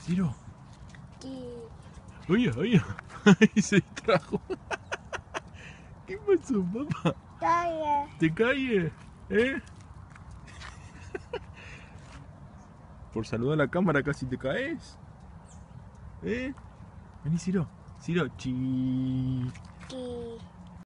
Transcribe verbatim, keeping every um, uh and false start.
Ciro. Sí. Oye, oye. Ahí se distrajo. ¿Qué pasó, papá? Dale. ¿Te calles? ¿Eh? Por saludar a la cámara casi te caes. ¿Eh? Vení, Ciro. Ciro. Chi. Sí.